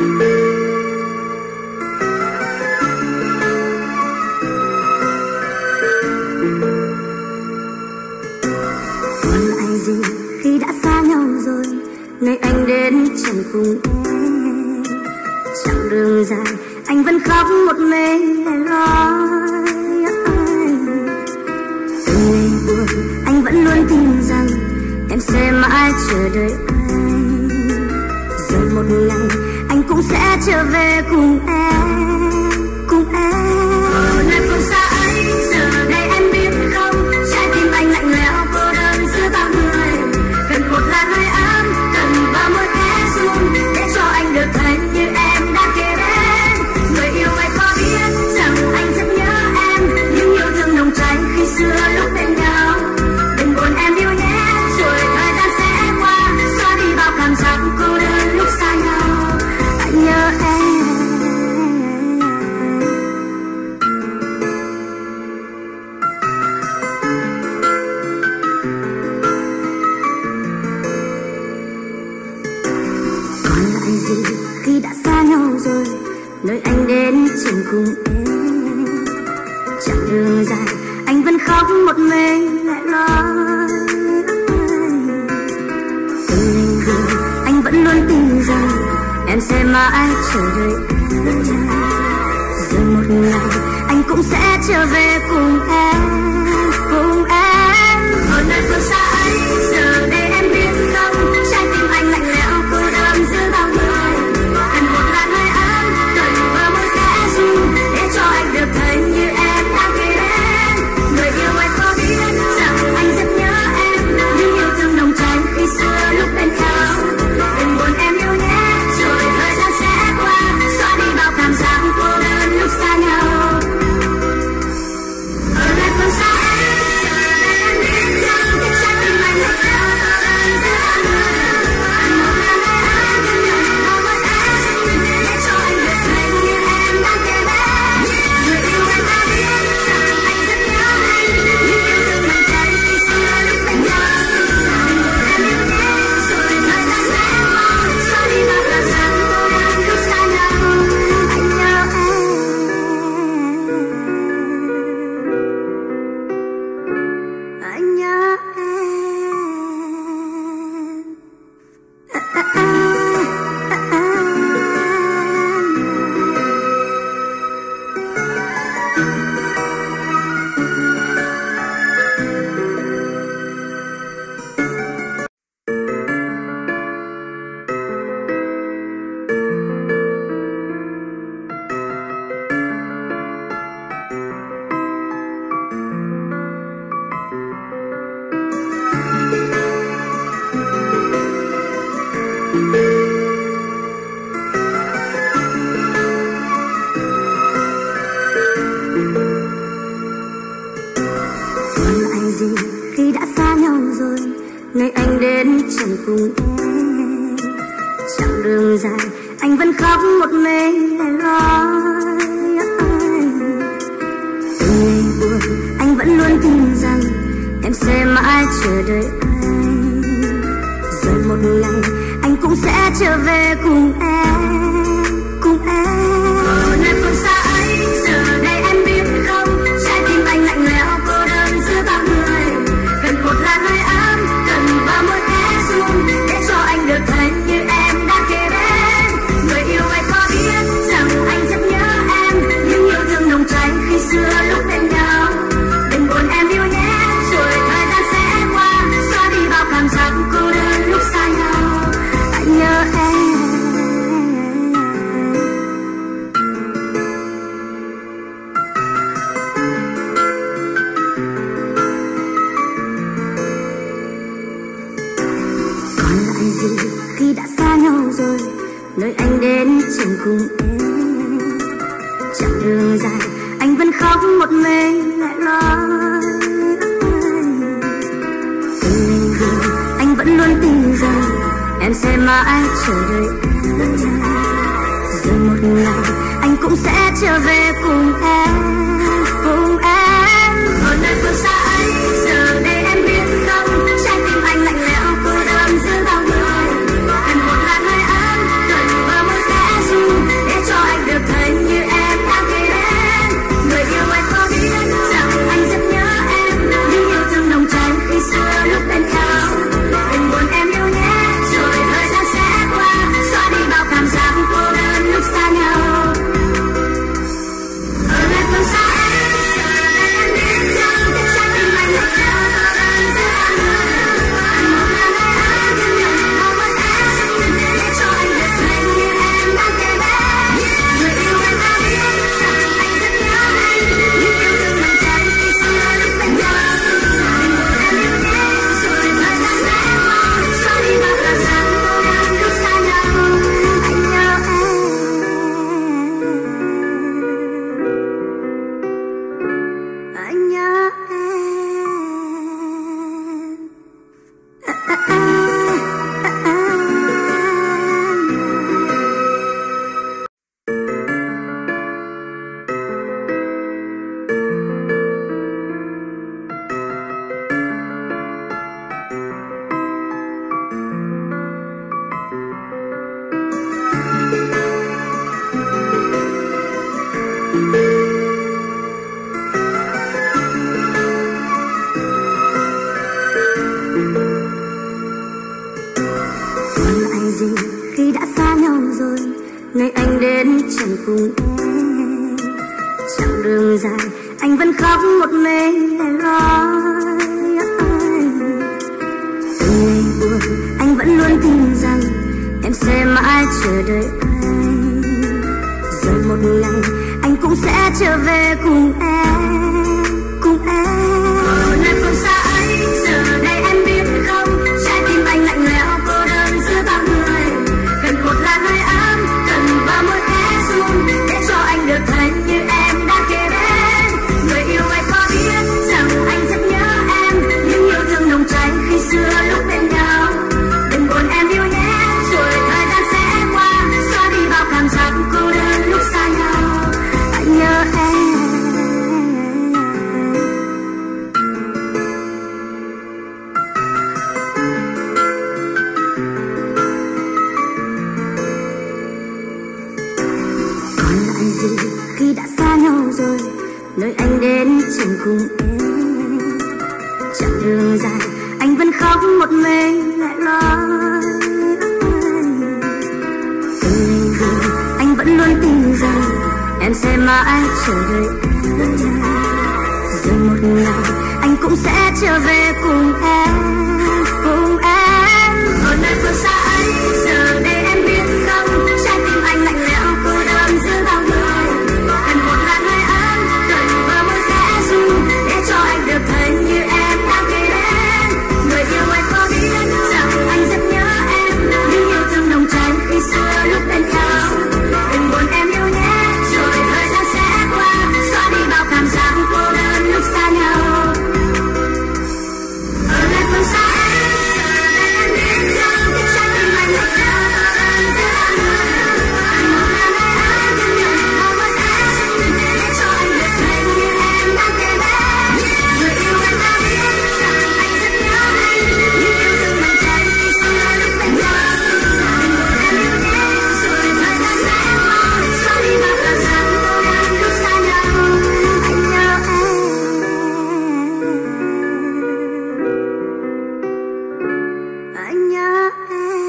nơi anh đến chẳng cùng em. Chặng đường dài anh vẫn khóc một mình lẻ loi. Từ ngày buồn anh vẫn luôn tin rằng em sẽ mãi chờ đợi anh. Rồi một ngày anh cũng sẽ trở về cùng em, cùng em. Ở nơi phương xa ấy giờ đây em biết không, trái tim anh lạnh lẽo cô đơn giữa bao người. Cần một làn hơi ấm, cần bao môi khẽ run để cho anh được thấy như em đã kề bên. Người yêu ơi có biết rằng anh rất nhớ em, những yêu thương nồng cháy khi xưa lúc bên nhau. Đừng buồn em yêu nhé, rồi thời gian sẽ qua, xóa đi bao cảm giác cô đơn lúc xa nhau. Anh nhớ em. Khi đã xa nhau rồi, nơi anh đến chẳng cùng em. Chặng đường dài anh vẫn khóc một mình lẻ loi. Từ ngày buồn anh vẫn luôn tin rằng em sẽ mãi chờ đợi em. Rồi một ngày anh cũng sẽ trở về cùng em, cùng em. Ở nơi phương xa ấy giờ đây em biết không, trái tim anh lạnh lẽo cô đơn giữa bao người. Cần một làn hơi ấm, cần bao môi khẽ run để cho anh được thấy như em đang kề bên. Người yêu ơi có biết rằng anh rất nhớ em, những yêu thương nồng cháy khi xưa lúc bên nhau. Đừng buồn em yêu nhé, rồi thời gian sẽ qua, xóa đi bao cảm giác cô đơn lúc xa nhau. Ở nơi phương xa ấy giờ đây em biết không, trái tim anh lạnh lẽo cô đơn giữa bao người. Cần một làn hơi ấm, cần bao môi khẽ run để cho anh được thấy như em đang kề bên. Người yêu ơi có biết rằng anh rất nhớ em, những yêu thương nồng cháy khi xưa lúc bên nhau. Đừng buồn em yêu nhé, rồi thời gian sẽ qua, xóa đi bao cảm giác cô đơn lúc xa nhau. Anh nhớ em. Anh nhớ em. Còn lại gì khi đã xa nhau rồi, nơi anh đến chẳng cùng em. Chặng đường dài anh vẫn khóc một mình lẻ loi. Từ ngày buồn anh vẫn luôn tin rằng em sẽ mãi chờ đợi anh. Rồi một ngày anh cũng sẽ trở về cùng em, cùng em. Ở nơi phương xa ấy giờ đây em biết không, trái tim anh lạnh lẽo cô đơn giữa bao người. Cần một làn hơi ấm, cần bao môi khẽ run để cho anh được thấy như em đang kề bên. Người yêu ơi có biết rằng anh rất nhớ em, những yêu thương nồng cháy khi xưa lúc bên nhau. Đừng buồn em yêu nhé, rồi thời gian sẽ qua, xóa đi bao cảm giác cô đơn lúc xa nhau. Anh nhớ em. Còn lại gì khi đã xa nhau rồi, nơi anh đến chẳng cùng em. Chặng đường dài anh vẫn khóc một mình lẻ loi. Từ ngày buồn anh vẫn luôn tin rằng em sẽ mãi chờ đợi em. Rồi một ngày anh cũng sẽ trở về cùng em, cùng em. Ở nơi phương xa ấy giờ đây em biết không, trái tim anh lạnh lẽo cô đơn giữa bao người. Cần một làn hơi ấm, cần bao môi khẽ run ngày anh đến chẳng cùng em. Chặng đường dài anh vẫn khóc một mình lẻ loi. Từ ngày buồn anh vẫn luôn tin rằng em sẽ mãi chờ đợi anh. Rồi một ngày anh cũng sẽ trở về cùng em, cùng em. Ở nơi phương xa ấy giờ đây em biết không, trái tim anh lạnh lẽo cô đơn giữa bao người. Cần một làn hơi ấm, cần bao môi khẽ run để cho anh được thấy như em đã kề bên. Người yêu anh có biết rằng anh rất nhớ em, những yêu thương nồng cháy khi xưa lúc bên nhau. Đừng buồn em yêu nhé, rồi thời gian sẽ qua, xóa đi bao cảm giác cô đơn lúc xa nhau. Anh nhớ em. Còn lại gì khi đã xa nhau rồi, nơi anh đến chẳng cùng em. Chặng đường dài anh vẫn khóc một mình lẻ loi. Từ ngày buồn anh vẫn luôn tin rằng em sẽ mãi chờ đợi em. Rồi một ngày anh cũng sẽ trở về cùng em, cùng em. Ở nơi phương xa ấy giờ đây em biết không, trái tim anh lạnh lẽo cô đơn giữa bao người. Cần một làn hơi ấm, cần bờ môi khẽ run để cho anh được thấy như em đang kề bên. Người yêu anh có biết rằng anh rất nhớ em, những yêu thương nồng cháy khi xưa lúc bên nhau. Đừng buồn em yêu nhé, rồi thời gian sẽ qua, xóa đi bao cảm giác cô đơn lúc xa nhau. Ở nơi phương xa ấy giờ đây em biết không, trái tim anh lạnh lẽo cô đơn giữa bao người. Cần một làn hơi ấm, cần bao môi khẽ run để cho anh được thấy như em đang kề bên. Người yêu anh có biết rằng anh rất nhớ em, những yêu thương nồng cháy khi xưa lúc bên nhau. Đừng buồn em yêu nhé, rồi thời gian sẽ qua, xóa đi bao cảm giác cô đơn lúc xa nhau. Anh nhớ em. Anh nhớ em.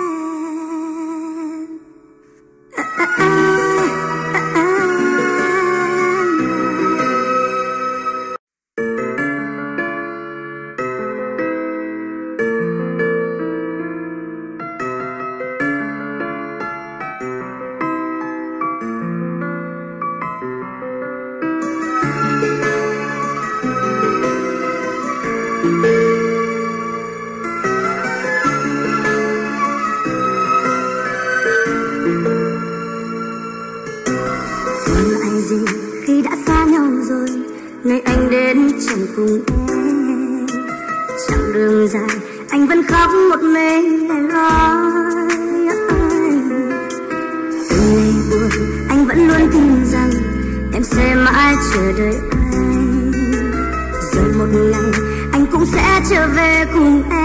Còn lại gì khi đã xa nhau rồi, ngày anh đến chẳng cùng em. Chặng đường dài anh vẫn khóc một mình lẻ loi. Từ ngày buồn anh vẫn luôn tin rằng em sẽ mãi chờ đợi anh. Rồi một ngày anh cũng sẽ trở về cùng em.